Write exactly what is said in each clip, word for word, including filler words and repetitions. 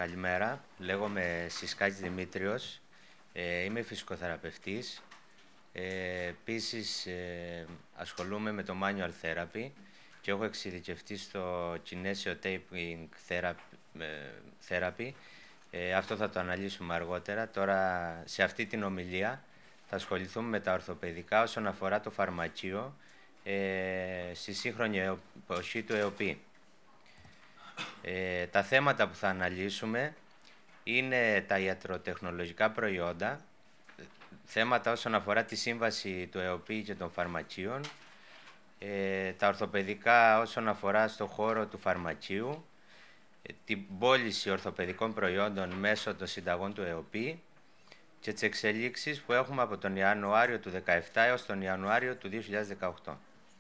Καλημέρα, λέγομαι Σισκάκης Δημήτριος, ε, είμαι φυσικοθεραπευτής. Ε, επίσης ε, ασχολούμαι με το manual therapy και έχω εξειδικευτεί στο Kinesio Taping Therapy. Ε, αυτό θα το αναλύσουμε αργότερα. Τώρα σε αυτή την ομιλία θα ασχοληθούμε με τα ορθοπαιδικά όσον αφορά το φαρμακείο ε, στη σύγχρονη εποχή του ΕΟΠΗ. Ε, τα θέματα που θα αναλύσουμε είναι τα ιατροτεχνολογικά προϊόντα, θέματα όσον αφορά τη σύμβαση του ΕΟΠΗ και των φαρμακείων, ε, τα ορθοπαιδικά όσον αφορά στο χώρο του φαρμακείου, ε, την πώληση ορθοπαιδικών προϊόντων μέσω των συνταγών του ΕΟΠΗ και τις εξελίξεις που έχουμε από τον Ιανουάριο του δύο χιλιάδες δεκαεπτά έως τον Ιανουάριο του δύο χιλιάδες δεκαοκτώ.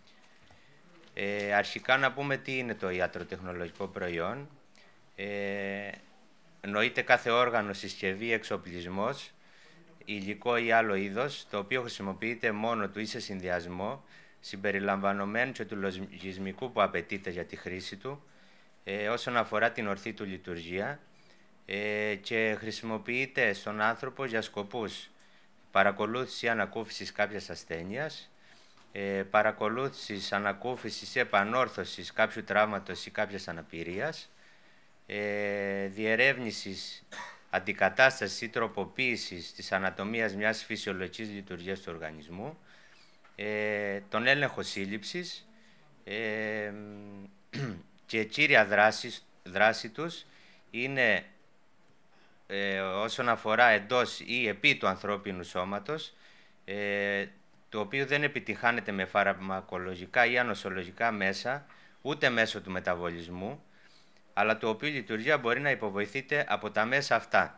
Ε, αρχικά να πούμε τι είναι το ιατροτεχνολογικό προϊόν. Ε, εννοείται κάθε όργανο, συσκευή, εξοπλισμός, υλικό ή άλλο είδος, το οποίο χρησιμοποιείται μόνο του ή σε συνδυασμό, συμπεριλαμβανομένου και του λογισμικού που απαιτείται για τη χρήση του, ε, όσον αφορά την ορθή του λειτουργία, ε, και χρησιμοποιείται στον άνθρωπο για σκοπούς παρακολούθηση ή ανακούφισης κάποιας ασθένειας, Ε, παρακολούθησης, ανακούφισης, επανόρθωσης κάποιου τραύματος ή κάποιας αναπηρίας, ε, διερεύνησης, αντικατάστασης ή τροποποίησης της ανατομίας μιας φυσιολογικής λειτουργίας του οργανισμού, ε, τον έλεγχο σύλληψης ε, και κύρια δράση, δράση τους είναι ε, όσον αφορά εντός ή επί του ανθρώπινου σώματος, ε, το οποίο δεν επιτυχάνεται με φαρμακολογικά ή ανοσολογικά μέσα, ούτε μέσω του μεταβολισμού, αλλά το οποίο η λειτουργία μπορεί να υποβοηθείται από τα μέσα αυτά.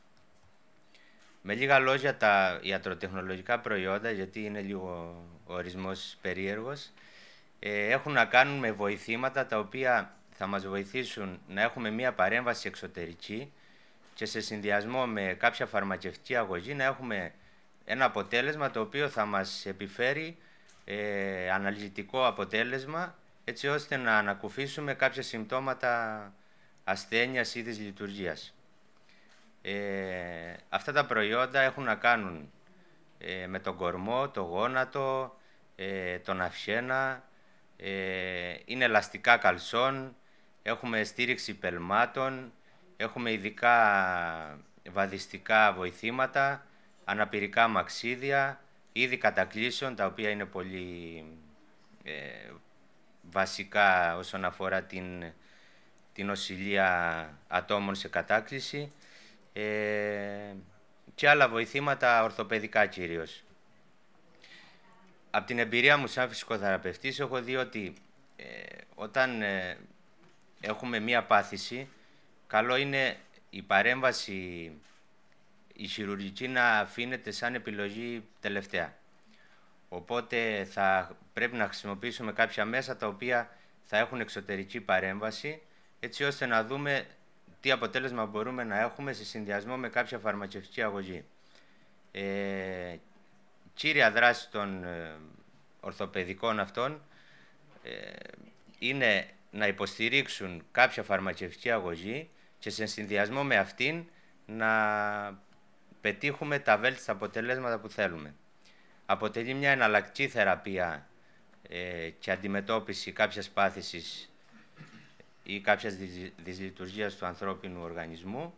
Με λίγα λόγια, τα ιατροτεχνολογικά προϊόντα, γιατί είναι λίγο ο ορισμός περίεργος, έχουν να κάνουν με βοηθήματα τα οποία θα μας βοηθήσουν να έχουμε μία παρέμβαση εξωτερική και σε συνδυασμό με κάποια φαρμακευτική αγωγή να έχουμε ένα αποτέλεσμα το οποίο θα μας επιφέρει ε, αναλυτικό αποτέλεσμα, έτσι ώστε να ανακουφίσουμε κάποια συμπτώματα ασθένειας ή δυσλειτουργίας. Ε, αυτά τα προϊόντα έχουν να κάνουν ε, με τον κορμό, το γόνατο, ε, τον αυσένα, ε, είναι ελαστικά καλσόν, έχουμε στήριξη πελμάτων, έχουμε ειδικά βαδιστικά βοηθήματα, αναπηρικά μαξίδια, είδη κατακλείσεων, τα οποία είναι πολύ ε, βασικά όσον αφορά την, την οσυλία ατόμων σε κατάκληση, ε, και άλλα βοηθήματα ορθοπαιδικά κυρίως. Από την εμπειρία μου σαν φυσικοθεραπευτής έχω δει ότι ε, όταν ε, έχουμε μία πάθηση, καλό είναι η παρέμβαση η χειρουργική να αφήνεται σαν επιλογή τελευταία. Οπότε θα πρέπει να χρησιμοποιήσουμε κάποια μέσα τα οποία θα έχουν εξωτερική παρέμβαση, έτσι ώστε να δούμε τι αποτέλεσμα μπορούμε να έχουμε σε συνδυασμό με κάποια φαρμακευτική αγωγή. Ε, κύρια δράση των ε, ορθοπαιδικών αυτών ε, είναι να υποστηρίξουν κάποια φαρμακευτική αγωγή και σε συνδυασμό με αυτήν να πετύχουμε τα βέλτιστα αποτελέσματα που θέλουμε. Αποτελεί μια εναλλακτική θεραπεία ε, και αντιμετώπιση κάποιας πάθησης ή κάποιας δυσ, δυσλειτουργίας του ανθρώπινου οργανισμού.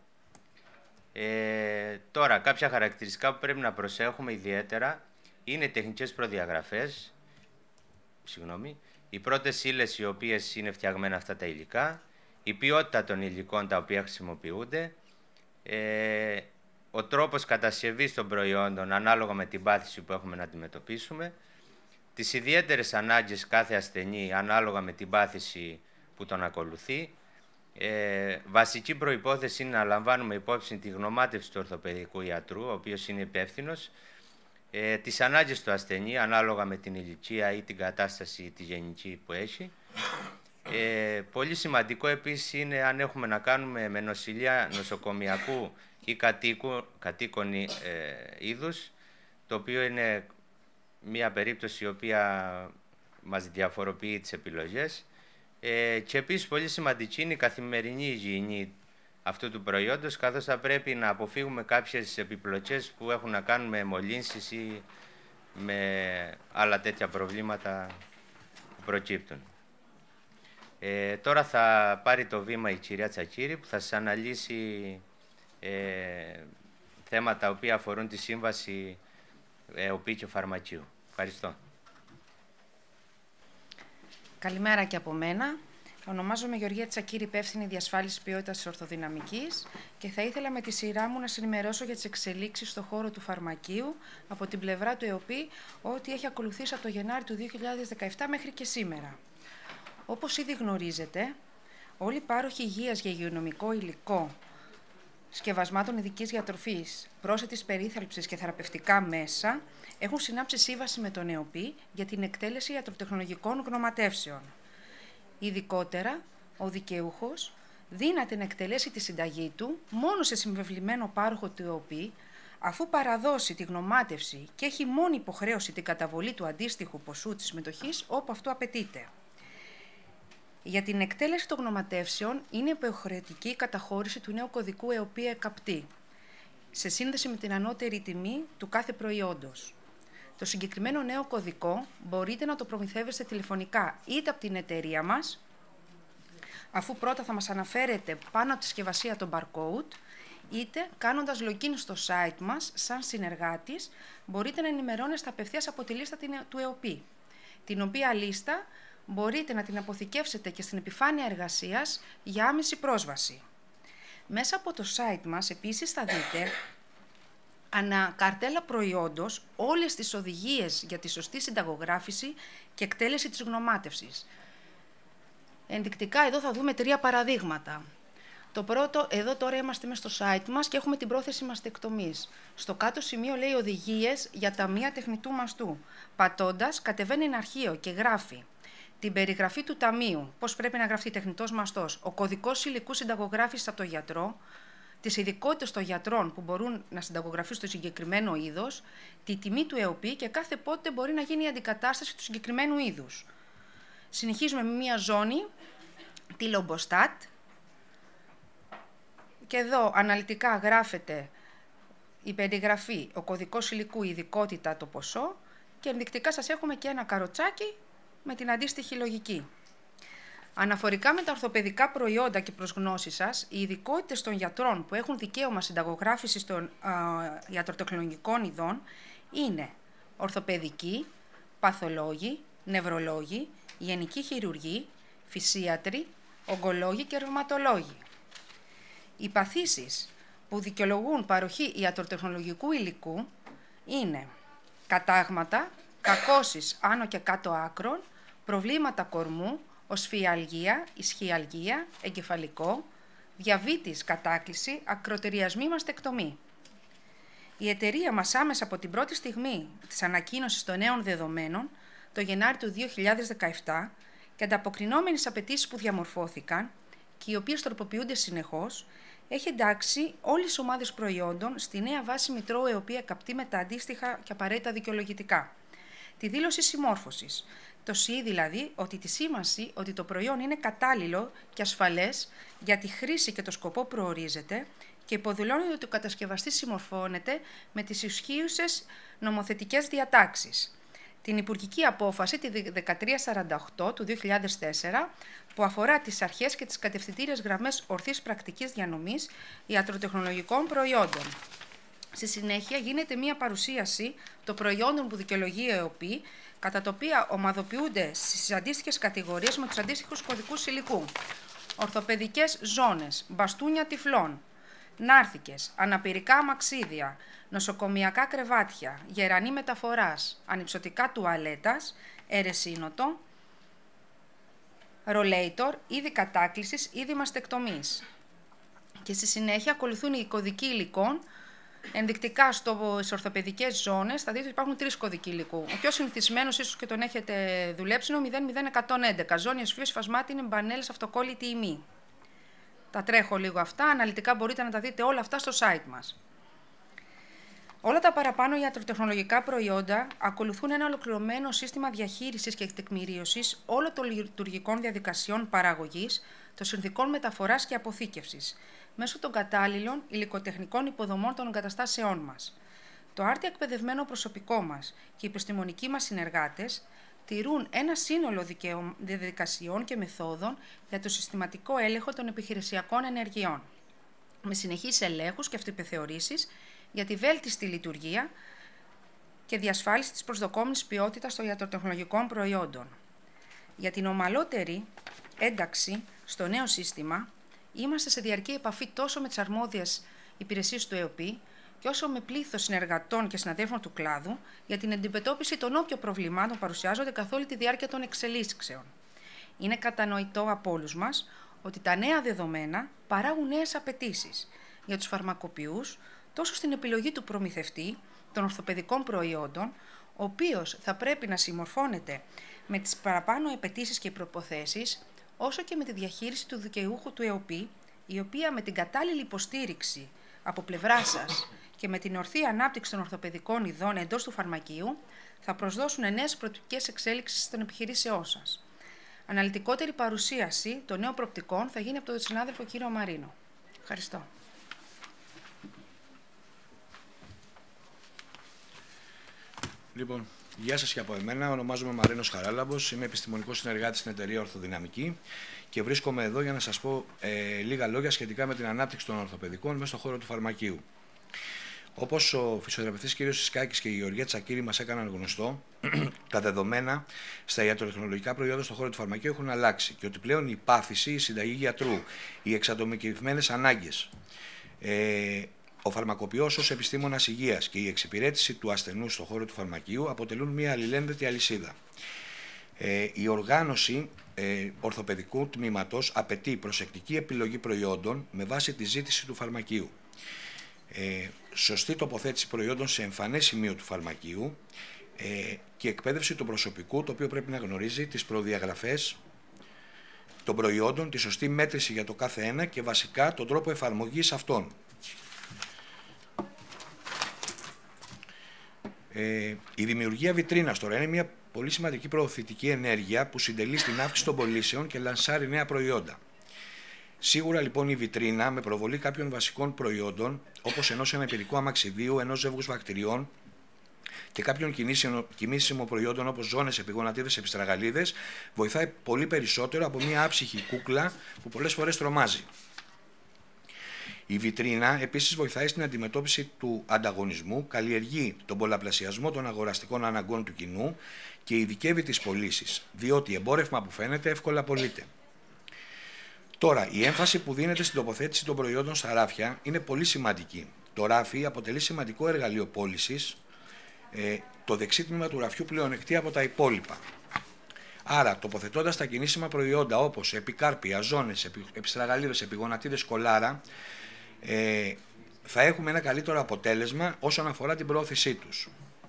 Ε, τώρα, κάποια χαρακτηριστικά που πρέπει να προσέχουμε ιδιαίτερα είναι οι τεχνικές προδιαγραφές, συγγνώμη, οι πρώτες ύλες οι οποίες είναι φτιαγμένα αυτά τα υλικά, η ποιότητα των υλικών τα οποία χρησιμοποιούνται, ε, ο τρόπος κατασκευής των προϊόντων ανάλογα με την πάθηση που έχουμε να αντιμετωπίσουμε, τις ιδιαίτερες ανάγκες κάθε ασθενή ανάλογα με την πάθηση που τον ακολουθεί. Ε, βασική προϋπόθεση είναι να λαμβάνουμε υπόψη τη γνωμάτευση του ορθοπαιδικού ιατρού, ο οποίος είναι υπεύθυνος, ε, τις ανάγκες του ασθενή ανάλογα με την ηλικία ή την κατάσταση τη γενική που έχει. Ε, πολύ σημαντικό επίσης είναι αν έχουμε να κάνουμε με νοσηλεία νοσοκομιακού ή κατοίκου, κατοίκων ε, είδους, το οποίο είναι μια περίπτωση η οποία μας διαφοροποιεί τις επιλογές. Ε, και επίσης πολύ σημαντική είναι η καθημερινή υγιεινή αυτού του προϊόντος, καθώς θα πρέπει να αποφύγουμε κάποιες επιπλοκές που έχουν να κάνουν με μολύνσεις ή με άλλα τέτοια προβλήματα που προκύπτουν. Ε, τώρα θα πάρει το βήμα η κυρία Τσακύρη, που θα σας αναλύσει ε, θέματα τα οποία αφορούν τη σύμβαση ε, ΟΠΗ και φαρμακείου. Ευχαριστώ. Καλημέρα και από μένα. Ονομάζομαι Γεωργία Τσακύρη, υπεύθυνη διασφάλιση ποιότητας της ορθοδυναμικής, και θα ήθελα με τη σειρά μου να συνημερώσω για τις εξελίξεις στον χώρο του φαρμακείου από την πλευρά του ΕΟΠΗ, ό,τι έχει ακολουθήσει από το Γενάρη του δύο χιλιάδες δεκαεπτά μέχρι και σήμερα. Όπως ήδη γνωρίζετε, όλοι οι πάροχοι υγείας για υγειονομικό υλικό, σκευασμάτων ειδικής διατροφής, πρόσθετης περίθαλψης και θεραπευτικά μέσα έχουν συνάψει σύμβαση με τον ΕΟΠΗ για την εκτέλεση ιατροτεχνολογικών γνωματεύσεων. Ειδικότερα, ο δικαιούχος δύναται να εκτελέσει τη συνταγή του μόνο σε συμβεβλημένο πάροχο του ΕΟΠΗ, αφού παραδώσει τη γνωμάτευση και έχει μόνη υποχρέωση την καταβολή του αντίστοιχου ποσού της συμμετοχής όπου αυτό απαιτείται. Για την εκτέλεση των γνωματεύσεων είναι υποχρεωτική η καταχώρηση του νέου κωδικού ΕΟΠΗ ΕΚΑΠΤΗ, σε σύνδεση με την ανώτερη τιμή του κάθε προϊόντος. Το συγκεκριμένο νέο κωδικό μπορείτε να το προμηθεύεστε τηλεφωνικά είτε από την εταιρεία μας, αφού πρώτα θα μας αναφέρετε πάνω από τη συσκευασία το barcode, είτε κάνοντας login στο site μας σαν συνεργάτης, μπορείτε να ενημερώνεστε απευθείας από τη λίστα του ΕΟΠΗ, την οποία λίστα μπορείτε να την αποθηκεύσετε και στην επιφάνεια εργασίας για άμεση πρόσβαση. Μέσα από το site μας επίσης θα δείτε ανά καρτέλα προϊόντος όλες τις οδηγίες για τη σωστή συνταγογράφηση και εκτέλεση της γνωμάτευσης. Ενδεικτικά εδώ θα δούμε τρία παραδείγματα. Το πρώτο, εδώ τώρα είμαστε μέσα στο site μας και έχουμε την πρόθεση μαστεκτομής. Στο κάτω σημείο λέει οδηγίες για ταμεία τεχνητού μαστού. Πατώντας, κατεβαίνει ένα αρχείο και γράφει την περιγραφή του ταμείου, πώς πρέπει να γραφτεί τεχνητός μαστός, ο κωδικός υλικού συνταγογράφησης από τον γιατρό, τις ειδικότητες των γιατρών που μπορούν να συνταγογραφήσουν στο συγκεκριμένο είδος, τη τιμή του ΕΟΠΗ και κάθε πότε μπορεί να γίνει η αντικατάσταση του συγκεκριμένου είδους. Συνεχίζουμε με μία ζώνη, τη Λομποστάτ, και εδώ αναλυτικά γράφεται η περιγραφή, ο κωδικός υλικού, η ειδικότητα, το ποσό, και ενδεικτικά σας έχουμε και ένα καροτσάκι με την αντίστοιχη λογική. Αναφορικά με τα ορθοπαιδικά προϊόντα και προς γνώση σας, οι ειδικότητες των γιατρών που έχουν δικαίωμα συνταγογράφησης των α, ιατροτεχνολογικών ειδών είναι ορθοπαιδικοί, παθολόγοι, νευρολόγοι, γενικοί χειρουργοί, φυσίατροι, ογκολόγοι και ρευματολόγοι. Οι παθήσεις που δικαιολογούν παροχή ιατροτεχνολογικού υλικού είναι κατάγματα, κακώσεις άνω και κάτω άκρων, προβλήματα κορμού, οσφιαλγία, ισχυαλγία, εγκεφαλικό, διαβήτης κατάκληση, ακροτεριασμή μαστεκτομή. Η εταιρεία μας άμεσα από την πρώτη στιγμή της ανακοίνωσης των νέων δεδομένων, το Γενάρη του δύο χιλιάδες δεκαεπτά, και ανταποκρινόμενοι στις απαιτήσεις που διαμορφώθηκαν και οι οποίες τροποποιούνται συνεχώς, έχει εντάξει όλες τις ομάδες προϊόντων στη νέα βάση Μητρώου ΕΟΠΗ ΕΚΑΠΤΗ με τα αντίστοιχα και απαραίτητα δικαιολογητικά. Τη δήλωση συμμόρφωσης. Το ΣΥ δηλαδή ότι τη σήμανση ότι το προϊόν είναι κατάλληλο και ασφαλές για τη χρήση και το σκοπό προορίζεται και υποδηλώνει ότι ο κατασκευαστής συμμορφώνεται με τις ισχύουσες νομοθετικές διατάξεις. Την Υπουργική Απόφαση, τη δεκατρία σαράντα οκτώ του δύο χιλιάδες τέσσερα, που αφορά τις αρχές και τις κατευθυντήριες γραμμές ορθής πρακτικής διανομής ιατροτεχνολογικών προϊόντων. Στη συνέχεια γίνεται μία παρουσίαση των προϊόντων που δικαιολογεί η ΕΟΠΗ, κατά τα οποία ομαδοποιούνται στις αντίστοιχες κατηγορίες με τους αντίστοιχους κωδικούς υλικού. Ορθοπαιδικές ζώνες, μπαστούνια τυφλών, νάρθικες, αναπηρικά αμαξίδια, νοσοκομιακά κρεβάτια, γερανή μεταφοράς, ανυψωτικά τουαλέτας, αιρεσίνοτο, ρολέιτορ, είδη κατάκλησης, είδη μαστεκτομής. Και στη συνέχεια ακολουθούν οι κωδικοί υλικών. Ενδεικτικά στις ορθοπαιδικές ζώνες θα δείτε ότι υπάρχουν τρεις κωδικοί υλικού. Ο πιο συνηθισμένος, ίσως και τον έχετε δουλέψει, είναι ο μηδέν μηδέν εκατόν έντεκα. Ζώνη ασφύος σφασμάτη είναι μπανέλες αυτοκόλλητη ημί. Τα τρέχω λίγο αυτά. Αναλυτικά μπορείτε να τα δείτε όλα αυτά στο site μας. Όλα τα παραπάνω ιατροτεχνολογικά προϊόντα ακολουθούν ένα ολοκληρωμένο σύστημα διαχείρισης και τεκμηρίωσης όλων των λειτουργικών διαδικασιών παραγωγής, των συνθηκών μεταφοράς και αποθήκευσης. μέσω των κατάλληλων υλικοτεχνικών υποδομών των εγκαταστάσεών μας. Το άρτια εκπαιδευμένο προσωπικό μας και οι επιστημονικοί μας συνεργάτες τηρούν ένα σύνολο διαδικασιών και μεθόδων για το συστηματικό έλεγχο των επιχειρησιακών ενεργειών, με συνεχείς ελέγχους και αυτοεπιθεωρήσεις για τη βέλτιστη λειτουργία και διασφάλιση της προσδοκόμενης ποιότητας των ιατροτεχνολογικών προϊόντων. Για την ομαλότερη ένταξη στο νέο σύστημα, είμαστε σε διαρκή επαφή τόσο με τις αρμόδιες υπηρεσίες του ΕΟΠΗ και όσο με πλήθος συνεργατών και συναδέλφων του κλάδου για την αντιμετώπιση των όποιων προβλημάτων παρουσιάζονται καθ' όλη τη διάρκεια των εξελίξεων. Είναι κατανοητό από όλους μας ότι τα νέα δεδομένα παράγουν νέες απαιτήσεις για τους φαρμακοποιούς, τόσο στην επιλογή του προμηθευτή των ορθοπαιδικών προϊόντων, ο οποίος θα πρέπει να συμμορφώνεται με τις παραπάνω απαιτήσεις και προϋποθέσεις, όσο και με τη διαχείριση του δικαιούχου του ΕΟΠΗ, η οποία με την κατάλληλη υποστήριξη από πλευρά σας και με την ορθή ανάπτυξη των ορθοπαιδικών ειδών εντός του φαρμακείου, θα προσδώσουν νέες προοπτικές εξέλιξεις στην επιχειρήσεώ σας. Αναλυτικότερη παρουσίαση των νέων προοπτικών θα γίνει από τον συνάδελφο κύριο Μαρίνο. Ευχαριστώ. Λοιπόν, γεια σας και από εμένα. Ονομάζομαι Μαρίνος Χαράλαμπος. Είμαι επιστημονικός συνεργάτης στην εταιρεία Ορθοδυναμική και βρίσκομαι εδώ για να σας πω ε, λίγα λόγια σχετικά με την ανάπτυξη των ορθοπαιδικών μέσα στον χώρο του φαρμακείου. Όπως ο φυσιοθεραπευτής κ. Συσκάκης και η Γεωργία Τσακίρη μας έκαναν γνωστό, τα δεδομένα στα ιατροτεχνολογικά προϊόντα στον χώρο του φαρμακείου έχουν αλλάξει και ότι πλέον η πάθηση, η συνταγή γιατρού, οι εξατομικευμένες ανάγκες, ε, ο φαρμακοποιός ως επιστήμονας υγείας και η εξυπηρέτηση του ασθενού στον χώρο του φαρμακείου αποτελούν μια αλληλένδετη αλυσίδα. Ε, η οργάνωση ε, ορθοπαιδικού τμήματος απαιτεί προσεκτική επιλογή προϊόντων με βάση τη ζήτηση του φαρμακείου. Ε, σωστή τοποθέτηση προϊόντων σε εμφανές σημείο του φαρμακείου ε, και εκπαίδευση του προσωπικού, το οποίο πρέπει να γνωρίζει τις προδιαγραφές των προϊόντων, τη σωστή μέτρηση για το κάθε ένα και βασικά τον τρόπο εφαρμογής αυτών. Ε, η δημιουργία βιτρίνας τώρα είναι μια πολύ σημαντική προωθητική ενέργεια που συντελεί στην αύξηση των πωλήσεων και λανσάρει νέα προϊόντα. Σίγουρα λοιπόν η βιτρίνα με προβολή κάποιων βασικών προϊόντων, όπως ενός αναπηρικού αμαξιδίου, ενός ζεύγους βακτηριών και κάποιων κινήσιμων προϊόντων όπως ζώνες, επιγονατίδες, επιστραγαλίδες, βοηθάει πολύ περισσότερο από μια άψυχη κούκλα που πολλές φορές τρομάζει. Η βιτρίνα επίσης βοηθάει στην αντιμετώπιση του ανταγωνισμού, καλλιεργεί τον πολλαπλασιασμό των αγοραστικών αναγκών του κοινού και ειδικεύει τις πωλήσεις, διότι εμπόρευμα που φαίνεται εύκολα πωλείται. Τώρα, η έμφαση που δίνεται στην τοποθέτηση των προϊόντων στα ράφια είναι πολύ σημαντική. Το ράφι αποτελεί σημαντικό εργαλείο πώλησης, ε, το δεξί τμήμα του ραφιού πλεονεκτεί από τα υπόλοιπα. Άρα, τοποθετώντας τα κινήσιμα προϊόντα όπως επικάρπια, ζώνες, επι, επιστραγαλίδες, επιγονατίδες, κολάρα, ε, θα έχουμε ένα καλύτερο αποτέλεσμα όσον αφορά την προώθησή τους.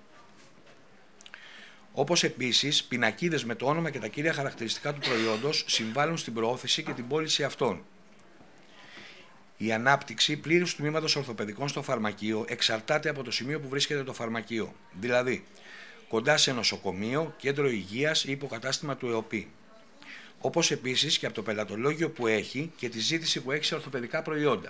Όπως επίσης, πινακίδες με το όνομα και τα κύρια χαρακτηριστικά του προϊόντος συμβάλλουν στην προώθηση και την πώληση αυτών. Η ανάπτυξη πλήρους τμήματος ορθοπαιδικών στο φαρμακείο εξαρτάται από το σημείο που βρίσκεται το φαρμακείο, δηλαδή κοντά σε νοσοκομείο, κέντρο υγείας ή υποκατάστημα του ΕΟΠΗ. Όπως επίσης και από το πελατολόγιο που έχει και τη ζήτηση που έχει σε ορθοπαιδικά προϊόντα.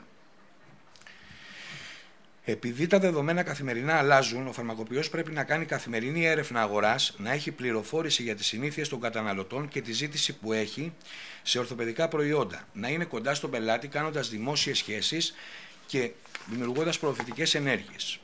Επειδή τα δεδομένα καθημερινά αλλάζουν, ο φαρμακοποιός πρέπει να κάνει καθημερινή έρευνα αγοράς, να έχει πληροφόρηση για τις συνήθειες των καταναλωτών και τη ζήτηση που έχει σε ορθοπαιδικά προϊόντα, να είναι κοντά στον πελάτη κάνοντας δημόσιες σχέσεις και δημιουργώντας προωθητικές ενέργειες.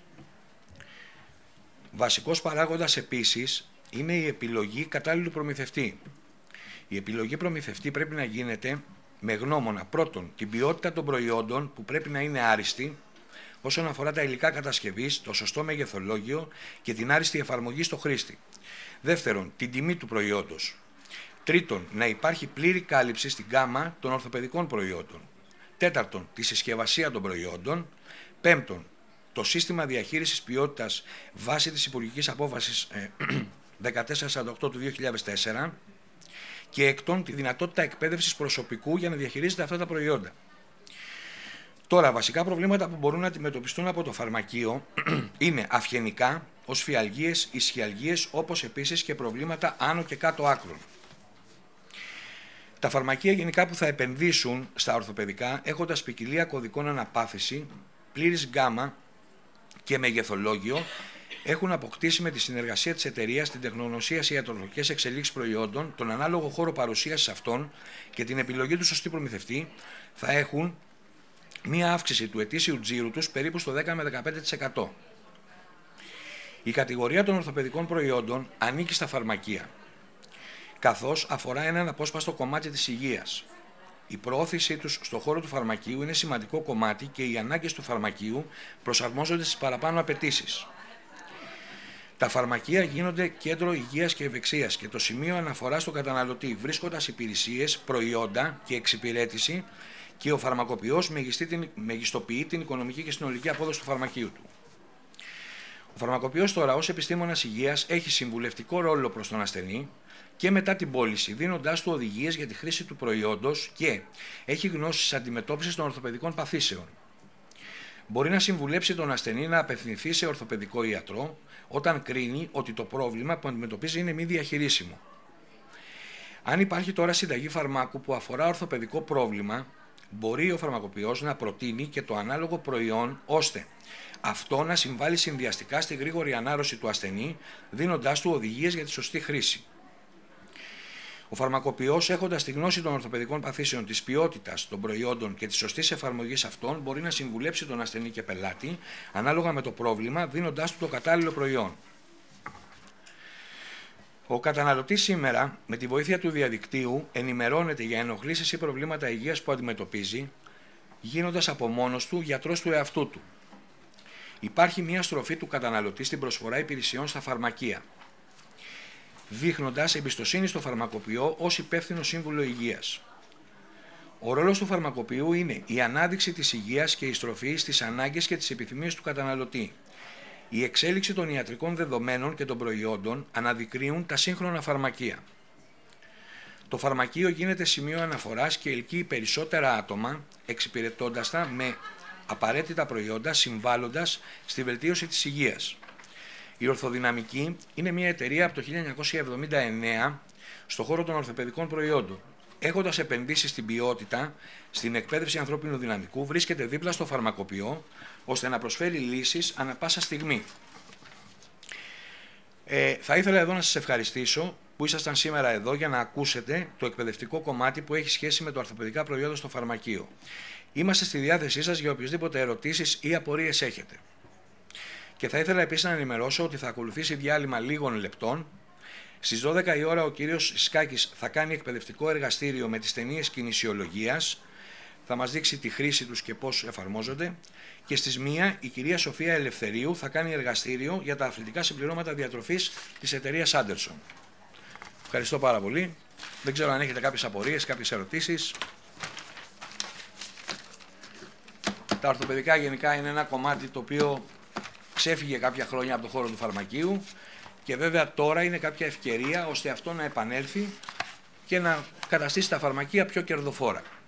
Βασικός παράγοντας επίσης είναι η επιλογή κατάλληλου προμηθευτή. Η επιλογή προμηθευτή πρέπει να γίνεται με γνώμονα πρώτον την ποιότητα των προϊόντων που πρέπει να είναι άριστη, όσον αφορά τα υλικά κατασκευής, το σωστό μεγεθολόγιο και την άριστη εφαρμογή στο χρήστη. Δεύτερον, την τιμή του προϊόντος. Τρίτον, να υπάρχει πλήρη κάλυψη στην γκάμα των ορθοπαιδικών προϊόντων. Τέταρτον, τη συσκευασία των προϊόντων. Πέμπτον, το σύστημα διαχείρισης ποιότητας βάσει της Υπουργικής Απόφασης δεκατέσσερα σαράντα οκτώ του δύο χιλιάδες τέσσερα. Και έκτον, τη δυνατότητα εκπαίδευσης προσωπικού για να διαχειρίζεται αυτά τα προϊόντα. Τώρα, βασικά προβλήματα που μπορούν να αντιμετωπιστούν από το φαρμακείο είναι αυγενικά, ως φυαλγίες, ισχυαλγίες, όπως επίσης και προβλήματα άνω και κάτω άκρων. Τα φαρμακεία γενικά που θα επενδύσουν στα ορθοπαιδικά, έχοντας ποικιλία κωδικών αναπάθηση, πλήρης γκάμα και μεγεθολόγιο, έχουν αποκτήσει με τη συνεργασία της εταιρείας την τεχνογνωσία σε ιατρολογικές εξελίξεις προϊόντων, τον ανάλογο χώρο παρουσίασης αυτών και την επιλογή του σωστή προμηθευτή, θα έχουν μία αύξηση του ετήσιου τζίρου τους περίπου στο δέκα με δεκαπέντε τοις εκατό. Η κατηγορία των ορθοπαιδικών προϊόντων ανήκει στα φαρμακεία, καθώς αφορά έναν απόσπαστο κομμάτι της υγείας. Η προώθησή τους στον χώρο του φαρμακείου είναι σημαντικό κομμάτι και οι ανάγκες του φαρμακείου προσαρμόζονται στις παραπάνω απαιτήσεις. Τα φαρμακεία γίνονται κέντρο υγείας και ευεξίας και το σημείο αναφοράς στον καταναλωτή, βρίσκοντας υπηρεσίες, προϊόντα και εξυπηρέτηση, και ο φαρμακοποιός μεγιστοποιεί την οικονομική και συνολική απόδοση του φαρμακείου του. Ο φαρμακοποιός τώρα, ως επιστήμονας υγείας, έχει συμβουλευτικό ρόλο προς τον ασθενή και μετά την πώληση, δίνοντάς του οδηγίες για τη χρήση του προϊόντος και έχει γνώσεις αντιμετώπισης των ορθοπαιδικών παθήσεων. Μπορεί να συμβουλέψει τον ασθενή να απευθυνθεί σε ορθοπαιδικό ιατρό όταν κρίνει ότι το πρόβλημα που αντιμετωπίζει είναι μη διαχειρίσιμο. Αν υπάρχει τώρα συνταγή φαρμάκου που αφορά ορθοπαιδικό πρόβλημα, μπορεί ο φαρμακοποιός να προτείνει και το ανάλογο προϊόν, ώστε αυτό να συμβάλλει συνδυαστικά στη γρήγορη ανάρρωση του ασθενή, δίνοντάς του οδηγίες για τη σωστή χρήση. Ο φαρμακοποιός, έχοντας τη γνώση των ορθοπαιδικών παθήσεων, της ποιότητας των προϊόντων και της σωστής εφαρμογής αυτών, μπορεί να συμβουλέψει τον ασθενή και πελάτη ανάλογα με το πρόβλημα, δίνοντάς του το κατάλληλο προϊόν. Ο καταναλωτής σήμερα, με τη βοήθεια του διαδικτύου, ενημερώνεται για ενοχλήσεις ή προβλήματα υγείας που αντιμετωπίζει, γίνοντας από μόνος του γιατρός του εαυτού του. Υπάρχει μια στροφή του καταναλωτή στην προσφορά υπηρεσιών στα φαρμακεία, δείχνοντας εμπιστοσύνη στο φαρμακοποιό ως υπεύθυνο σύμβουλο υγείας. Ο ρόλος του φαρμακοποιού είναι η ανάδειξη της υγείας και η στροφή στις ανάγκες και τις επιθυμίες του καταναλωτή. Η εξέλιξη των ιατρικών δεδομένων και των προϊόντων αναδεικνύουν τα σύγχρονα φαρμακεία. Το φαρμακείο γίνεται σημείο αναφοράς και ελκύει περισσότερα άτομα, εξυπηρετώντας τα με απαραίτητα προϊόντα, συμβάλλοντας στη βελτίωση της υγείας. Η Ορθοδυναμική είναι μια εταιρεία από το χίλια εννιακόσια εβδομήντα εννέα στον χώρο των ορθοπαιδικών προϊόντων. Έχοντας επενδύσει στην ποιότητα, στην εκπαίδευση ανθρώπινου δυναμικού, βρίσκεται δίπλα στο φαρμακοποιό, ώστε να προσφέρει λύσεις ανά πάσα στιγμή. Ε, θα ήθελα εδώ να σας ευχαριστήσω που ήσασταν σήμερα εδώ για να ακούσετε το εκπαιδευτικό κομμάτι που έχει σχέση με το ορθοπαιδικά προϊόντα στο φαρμακείο. Είμαστε στη διάθεσή σας για οποιασδήποτε ερωτήσεις ή απορίες έχετε. Και θα ήθελα επίσης να ενημερώσω ότι θα ακολουθήσει διάλειμμα λίγων λεπτών. Στις δώδεκα η ώρα ο κύριος Σκάκης θα κάνει εκπαιδευτικό εργαστήριο με τις ταινίες κινησιολογίας, θα μας δείξει τη χρήση τους και πώς εφαρμόζονται, και στις μία η κυρία Σοφία Ελευθερίου θα κάνει εργαστήριο για τα αθλητικά συμπληρώματα διατροφής της εταιρείας Άντερσον. Ευχαριστώ πάρα πολύ. Δεν ξέρω αν έχετε κάποιες απορίες, κάποιες ερωτήσεις. Τα ορθοπαιδικά γενικά είναι ένα κομμάτι το οποίο ξέφυγε κάποια χρόνια από το χώρο του φαρμακείου και βέβαια τώρα είναι κάποια ευκαιρία ώστε αυτό να επανέλθει και να καταστήσει τα φαρμακεία πιο κερδοφόρα.